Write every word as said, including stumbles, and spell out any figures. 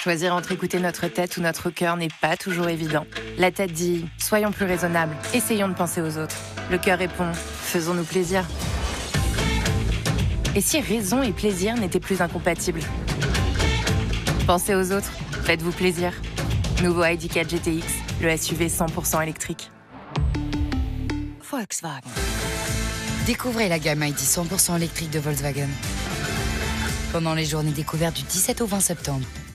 Choisir entre écouter notre tête ou notre cœur n'est pas toujours évident. La tête dit « soyons plus raisonnables, essayons de penser aux autres ». Le cœur répond « faisons-nous plaisir ». Et si raison et plaisir n'étaient plus incompatibles? Pensez aux autres, faites-vous plaisir. Nouveau I D quatre G T X, le S U V cent pour cent électrique. Volkswagen. Découvrez la gamme I D cent pour cent électrique de Volkswagen pendant les journées découvertes du dix-sept au vingt septembre.